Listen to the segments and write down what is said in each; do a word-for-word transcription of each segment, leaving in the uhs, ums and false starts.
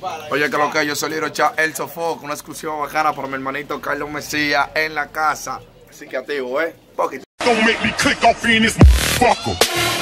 Oye, que lo que yo soy Little Chat, el sofoco, una exclusiva bacana para mi hermanito Carlos Mesías en la casa. Así que activo, ¿eh? Poquito. Don't make me click off in this motherfucker.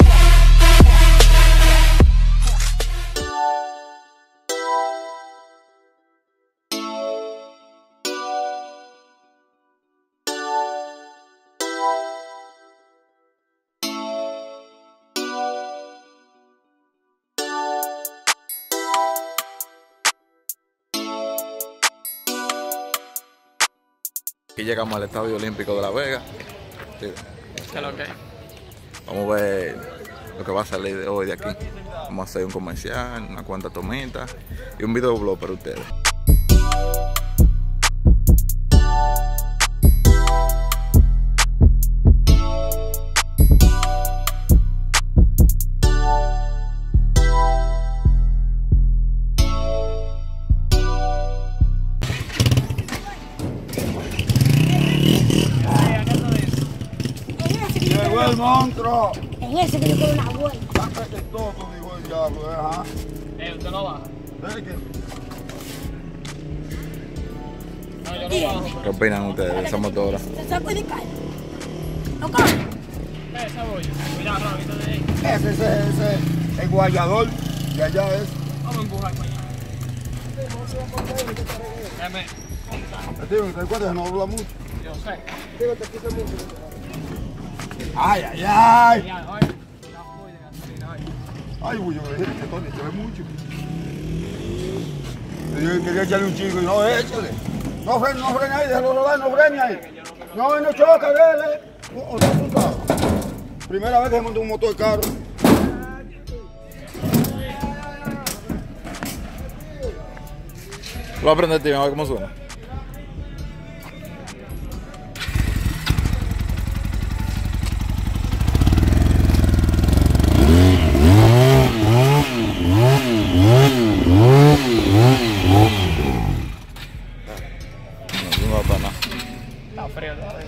Aquí llegamos al Estadio Olímpico de La Vega. Sí. ¿Qué es lo que? Vamos a ver lo que va a salir de hoy de aquí. Vamos a hacer un comercial, una cuanta tomita y un videoblog para ustedes. Llegó el monstruo. En ese que yo quiero una vuelta. Sácate todo, digo el diablo, ¿eh? Ajá. Eh, usted no baja. ¿Sabes qué? No, yo no bajo. ¿Qué opinan ustedes de esa motora? Se puede caer. ¿No cae? Eh, esa voy. Cuidado, Rabito, de ahí. Ese, ese, ese, el guayador. Y allá es. Vamos a empujar para allá. Déjame. Steven, ¿te acuerdas? No habla mucho. Yo sé. Ay, ay, ay. Ya, oye. Ya voy de gasolina, oye. Ay, güey, yo le dije que Tony se ve mucho. Le dije que quería echarle un chico y no, échale. No frene, no frene ahí, déjalo rodar, no frene ahí. No, no choca, dele. O está asustado. Primera vez que se montó un motor de carro. Lo voy a aprender, tío, a ver cómo suena. No, no va para nada. Está frío todavía.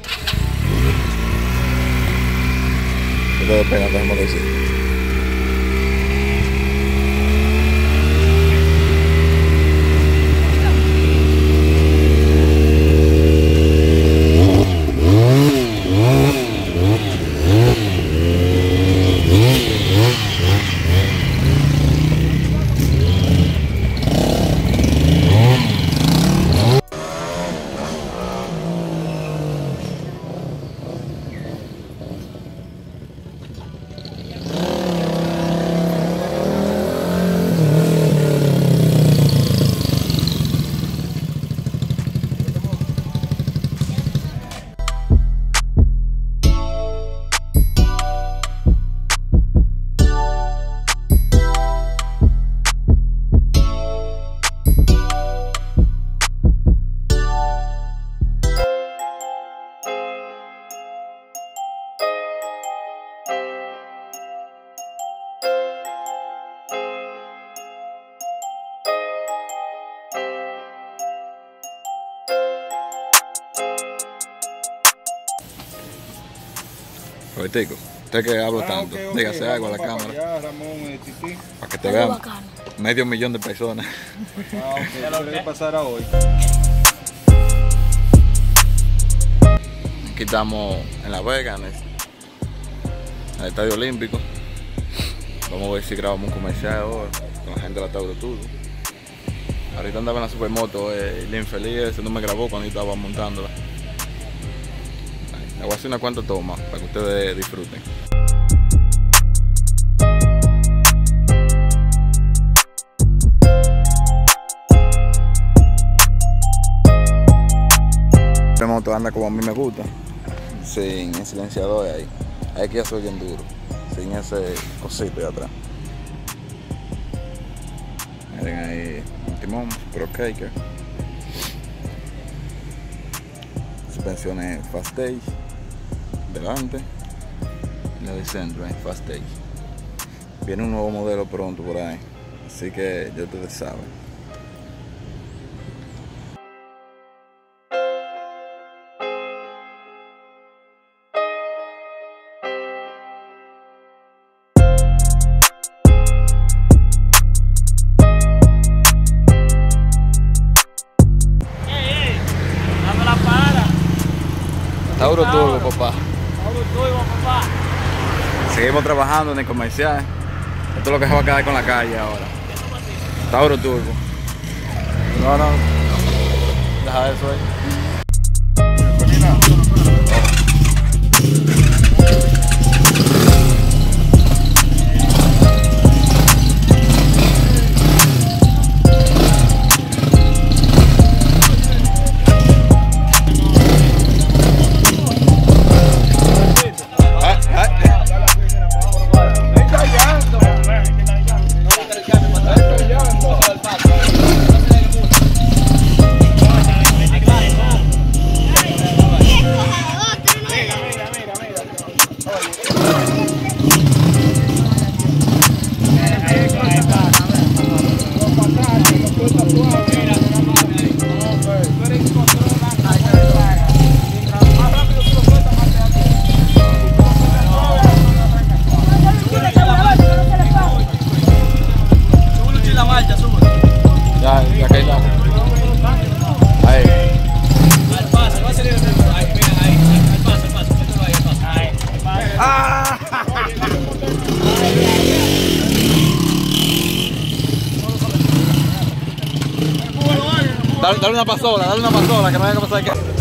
Ustedes pegan, déjame decir. Robertico, usted que habla tanto, Ah, okay, okay. dígase algo a la Vamos cámara para allá, Ramón, eh, Tití. para que te Algo vean bacano. medio millón de personas. Ah, ok, Ya lo ¿qué le que- pasará hoy? Aquí estamos en La Vega, en el, en el Estadio Olímpico. Vamos a ver si grabamos un comercial ahora con la gente de la Tauro Tour. Ahorita andaba en la supermoto, eh, el infeliz ese no me grabó cuando yo estaba montándola. Le voy a hacer una cuanta toma para que ustedes disfruten. La moto anda como a mí me gusta, sin el silenciador ahí. Ahí que ya soy bien duro, sin ese cosito de atrás. Miren ahí un timón, Pro Caker. Suspensiones Fast Stage delante y la de centro en Fast Stage. Viene un nuevo modelo pronto por ahí, así que ya ustedes saben. papá. Tauro Turbo, papá. Seguimos trabajando en el comercial. Esto es lo que se va a quedar con la calle ahora. Tauro Turbo. No, no. Deja eso ahí. Ya, ya que está. Ahí. Al paso, va a salir el ritmo. Ahí, mira, ahí. Al paso, al paso. Mételo ahí, al paso. Ahí, al paso. ¡Ah! Dale, dale una pasola, dale una pasola, que no haya que pasar aquí.